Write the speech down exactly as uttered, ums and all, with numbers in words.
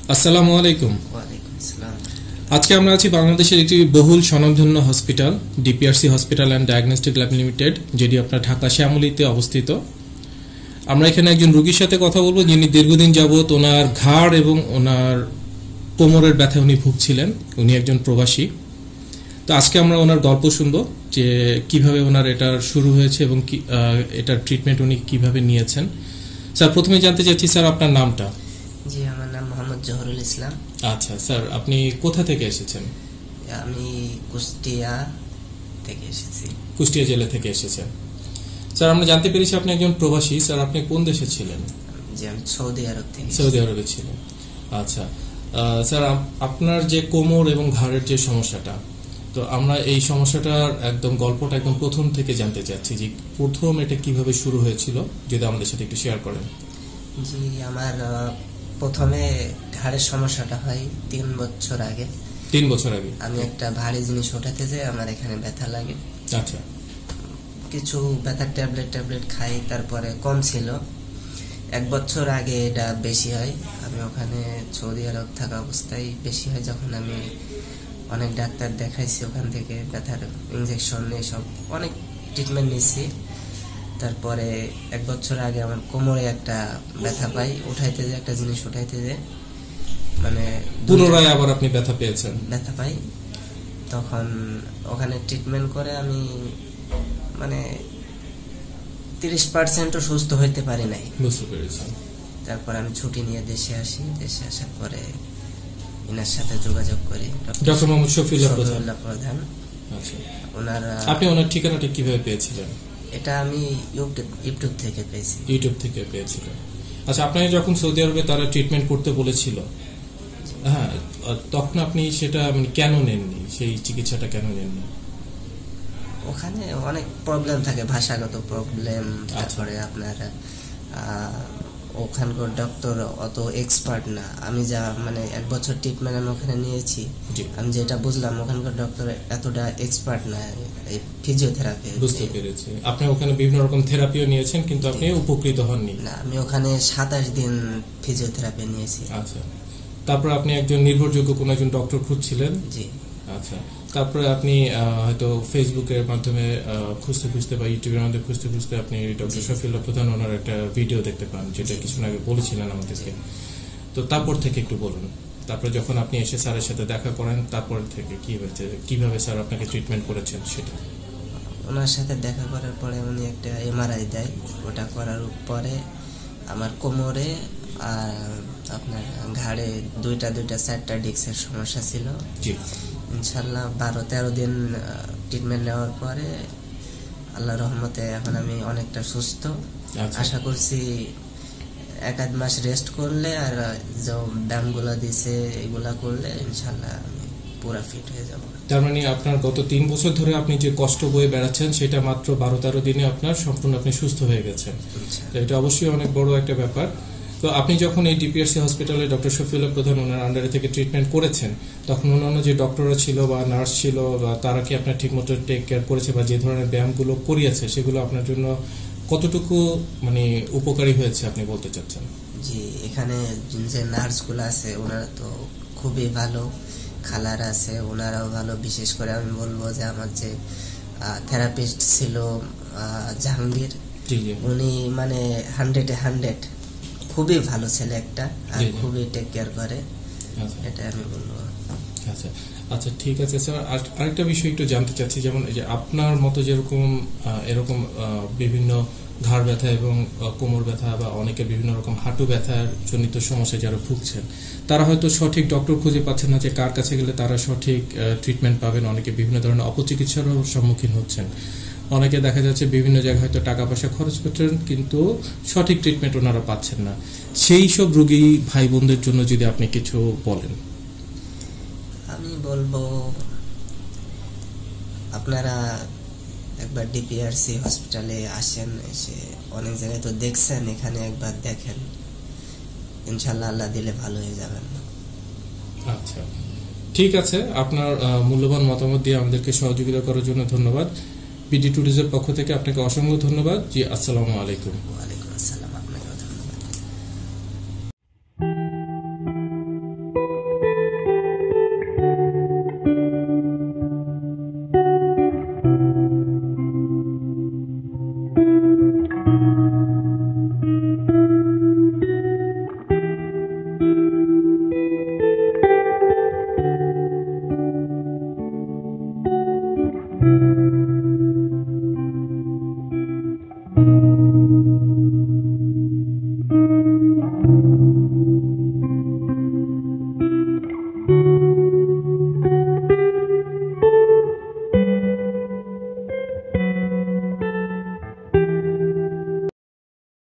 আসসালামু আলাইকুম। ওয়ালাইকুম আসসালাম। আজকে আমরা আছি বাংলাদেশের একটি বহুল স্বনামধন্য hospital DPRC hospital and diagnostic lab limited, যেটি আপনার ঢাকা শ্যামলীতে অবস্থিত। আমরা এখানে একজন রোগীর সাথে কথা বলবো যিনি দীর্ঘদিন যাবৎ ওনার ঘাড় এবং ওনার কোমরের ব্যথায় উনি ভুগছিলেন। উনি একজন প্রবাসী। তো আজকে আমরা ওনার গল্প শুনবো যে কিভাবে ওনার এটা শুরু হয়েছে এবং কি এটার ট্রিটমেন্ট উনি কিভাবে নিয়েছেন। স্যার, প্রথমে জানতে চাচ্ছি স্যার আপনার নামটা। জি, আমার নাম মোহাম্মদ জহরুল ইসলাম। আচ্ছা স্যার, আপনি কোথা থেকে এসেছেন? আমি কুষ্টিয়া থেকে এসেছি। কুষ্টিয়া জেলা থেকে এসেছেন। স্যার, আমরা জানতে পেরেছি আপনি একজন প্রবাসী। স্যার, আপনি কোন দেশে ছিলেন? জি, আমি সৌদি আরব থেকে। সৌদি আরবে ছিলেন। আচ্ছা স্যার, আপনার যে কোমর এবং ঘাড়ের যে সমস্যাটা, তো আমরা এই সমস্যাটার একদম গল্পটা একদম প্রথম থেকে জানতে চাচ্ছি যে প্রথম এটা কিভাবে শুরু হয়েছিল, যদি আমাদের সাথে একটু শেয়ার করেন। জি, আমার প্রথমে ঘাড়ের সমস্যাটা হয় তিন বছর আগে। তিন বছর আগে আমি একটা ভারী জিনিস ওঠাতে যাই, আমার এখানে ব্যথা লাগে। আচ্ছা। কিছু ব্যথার ট্যাবলেট ট্যাবলেট খাই, তারপরে কম ছিল। এক বছর আগে এটা বেশি হয়। আমি ওখানে সৌদি আরব থাকা অবস্থায় বেশি হয়, যখন আমি অনেক ডাক্তার দেখাইছি, ওখান থেকে ব্যথার ইঞ্জেকশন এসব অনেক ট্রিটমেন্ট নিচ্ছি। তারপরে এক বছর আগে আমার কোমরে একটা ব্যথা পাই, উঠাইতে যে একটা জিনিস উঠাইতে যে মানে পুনরায় আবার আপনি ব্যথা পেয়েছেন? ব্যথা পাই। তখন ওখানে ট্রিটমেন্ট করে আমি মানে তিরিশ পার্সেন্টও সুস্থ হইতে পারি নাই। বুঝতে পেরেছি। তারপর আমি ছুটি নিয়ে দেশে আসি। দেশে আসার পরে ইনার সাথে যোগাযোগ করি, ডক্টর মোহাম্মদ শফিউল্লাহ প্রধান। আচ্ছা, ওনার আপনি ওনার ঠিকানাটা কিভাবে পেয়েছিলেন? এটা আমি ইউটিউব থেকে পেয়েছি। ইউটিউব থেকে পেয়েছিলেন। আচ্ছা, আপনাকে যখন সৌদি আরবে তারা ট্রিটমেন্ট করতে বলেছিল, হ্যাঁ, তখন আপনি সেটা কেন নেননি? সেই চিকিৎসাটা কেন নেননি? ওখানে অনেক প্রবলেম থাকে, ভাষাগত প্রবলেম। তারপরে আপনার ওখানকার ডক্টর অত এক্সপার্ট না। আমি যা মানে এক বছর ট্রিটমেন্ট আমি ওখানে নিয়েছি, আমি যেটা বুঝলাম ওখানকার ডক্টর এতটা এক্সপার্ট না এই ফিজিওথেরাপি। বুঝতে পেরেছি। আপনি ওখানে বিভিন্ন রকম থেরাপিও নিয়েছেন, কিন্তু আপনি উপকৃত হননি। না, আমি ওখানে সাতাশ দিন ফিজিওথেরাপি নিয়েছি। আচ্ছা, তারপর আপনি একজন নির্ভরযোগ্য কোন একজন ডক্টর খুঁজছিলেন? জি। আচ্ছা, তারপরে আপনি হয়তো ফেসবুকের মাধ্যমে খুঁজতে খুঁজতে বা ইউটিউবের মধ্যে খুঁজতে খুঁজতে আপনি ডক্টর শফিউল্লাহ প্রধান ওনার একটা ভিডিও দেখতে পান, যেটা কিছুদিন আগে বলেছিলেন আমাদেরকে। তো তারপর থেকে একটু বলুন, তারপর যখন আপনি এসে স্যারের সাথে দেখা করেন তারপর থেকে কি হয়েছে, কিভাবে স্যার আপনাকে ট্রিটমেন্ট করেছেন সেটা। ওনার সাথে দেখা করার পরে উনি একটা এমআরআই দেয়। ওটা করার পরে আমার কোমরে আর আপনার ঘাড়ে দুইটা দুইটা চারটা ডিস্কের সমস্যা ছিল। জি। ইনশাল্লাহ বারো তেরো দিন ট্রিটমেন্ট নেওয়ার পরে আল্লাহ রহমতে এখন আমি অনেকটা সুস্থ। আশা করছি এক আধ মাস রেস্ট করলে আর যে ব্যায়ামগুলো দিছে এগুলা করলে ইনশাল্লাহ আমি পুরা ফিট হয়ে যাব। তার মানে আপনার গত তিন বছর ধরে আপনি যে কষ্ট বয়ে বেড়াচ্ছেন সেটা মাত্র বারো তেরো দিনে আপনার সম্পূর্ণ আপনি সুস্থ হয়ে গেছেন। এটা অবশ্যই অনেক বড় একটা ব্যাপার। তো আপনি যখন এই ডিপিআরসি হসপিটালে ডক্টর শফিউল্লাহ প্রধান ওনার আন্ডারে থেকে ট্রিটমেন্ট করেছেন, তখন অন্যান্য যে ডক্টররা ছিল বা নার্স ছিল বা তারা কি আপনার ঠিকমতো টেক কেয়ার করেছে বা যে ধরনের ব্যায়ামগুলো করিয়েছে সেগুলো আপনার জন্য কতটুকু মানে উপকারী হয়েছে আপনি বলতে চাচ্ছেন? জি, এখানে যে নার্সগুলো আছে ওনারা তো খুবই ভালো, খালার আছে ওনারাও ভালো। বিশেষ করে আমি বলবো যে আমার যে থেরাপিস্ট ছিল জাহাঙ্গীর, উনি মানে হান্ড্রেডে হান্ড্রেড খুবই ভালো ছেলে একটা, আর খুবই টেক কেয়ার করে, এটা আমি বলবো। আচ্ছা আচ্ছা ঠিক আছে স্যার। আরেকটা বিষয় একটু জানতে চাচ্ছি, যেমন এই যে আপনার মতো যেরকম এরকম বিভিন্ন ঘাড় ব্যথা এবং কোমর ব্যথা বা অনেকে বিভিন্ন রকম হাঁটু ব্যথার জনিত সমস্যা যারা ভুগছেন, তারা হয়তো সঠিক ডক্টর খুঁজে পাচ্ছেন না যে কার কাছে গেলে তারা সঠিক ট্রিটমেন্ট পাবেন। অনেকে বিভিন্ন ধরনের অপচিকিৎসারও সম্মুখীন হচ্ছেন। অনেকে দেখা যাচ্ছে বিভিন্ন জায়গায় হয়তো টাকা পয়সা খরচ করছেন, কিন্তু সঠিক ট্রিটমেন্ট ওনারা পাচ্ছেন না। সেই সব রোগী ভাই বোনদের জন্য যদি আপনি কিছু বলেন। আমি বলবো আপনারা একবার ডিপিআরসি হসপিটালে আসেন, এসে অনেক জায়গায় তো দেখছেন, এখানে একবার দেখেন, ইনশাল্লাহ আল্লাহ দিলে ভালো হয়ে যাবেন। আচ্ছা ঠিক আছে, আপনার মূল্যবান মতামত দিয়ে আমাদেরকে সহযোগিতা করার জন্য ধন্যবাদ। বিডি ট্যুরিজমের পক্ষ থেকে আপনাকে অসংখ্য ধন্যবাদ। জি, আসসালামু আলাইকুম।